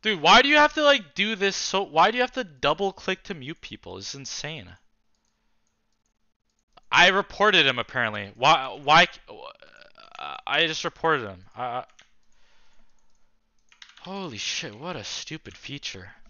Dude, why do you have to like do this so why do you have to double click to mute people? It's insane. I reported him apparently. Why I just reported him. Holy shit, what a stupid feature.